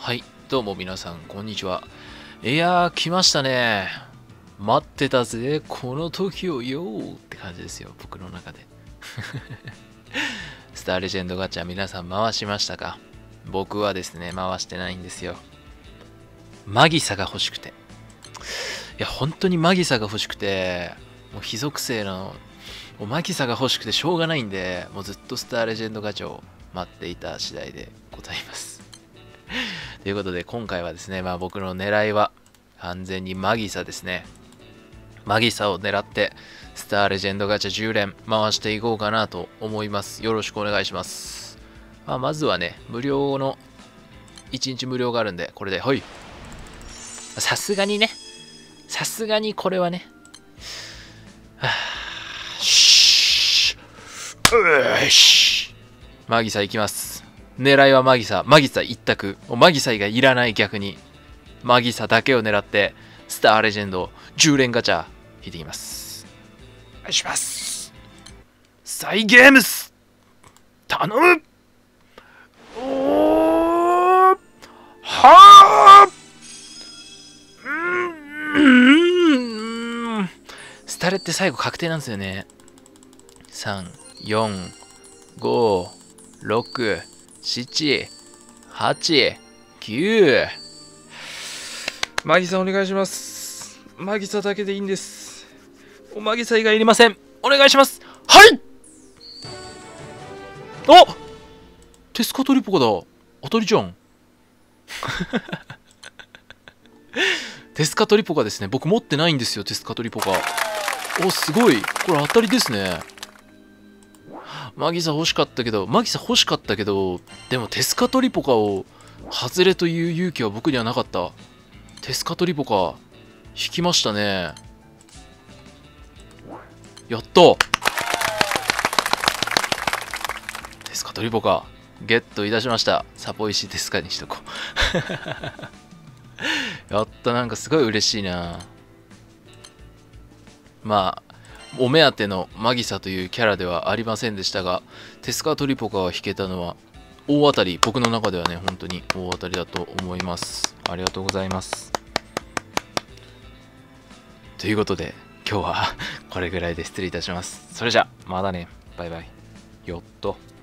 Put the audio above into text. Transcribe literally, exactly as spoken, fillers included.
はい、どうも皆さん、こんにちは。いやー、来ましたね。待ってたぜ、この時をよーって感じですよ、僕の中で。スターレジェンドガチャ、皆さん回しましたか？僕はですね、回してないんですよ。マギサが欲しくて。いや、本当にマギサが欲しくて、もう非属性の、もうマギサが欲しくてしょうがないんで、もうずっとスターレジェンドガチャを待っていた次第でございます。ということで今回はですね、まあ僕の狙いは完全にマギサですね。マギサを狙ってスターレジェンドガチャじゅう連回していこうかなと思います。よろしくお願いします。まあ、まずはね、無料のいちにち無料があるんで、これで、はい。さすがにね、さすがにこれはね、はぁ、しー、うしマギサいきます。狙いはマギサ。マギサ一択。マギサ以外いらない逆に。マギサだけを狙って、スターレジェンドじゅう連ガチャ引いていきます。お願いします。サイゲームス頼むおーはーうーんスタレって最後確定なんですよね。さん、よん、ご、ろく、なな、はち、きゅう。マギサお願いします。マギサだけでいいんです。おマギサ以外いりません。お願いします。はい。あ、テスカトリポカだ。当たりじゃん。テスカトリポカですね。僕持ってないんですよ、テスカトリポカ。お、すごい。これ当たりですね。マギサ欲しかったけど、マギサ欲しかったけど、でもテスカトリポカを外れという勇気は僕にはなかった。テスカトリポカ、引きましたね。やったテスカトリポカ、ゲットいたしました。サポイシテスカにしとこう。やった、なんかすごい嬉しいな。まあ、お目当てのマギサというキャラではありませんでしたが、テスカトリポカが引けたのは大当たり、僕の中ではね、本当に大当たりだと思います。ありがとうございます。ということで、今日はこれぐらいで失礼いたします。それじゃ、またね。バイバイ。よっと。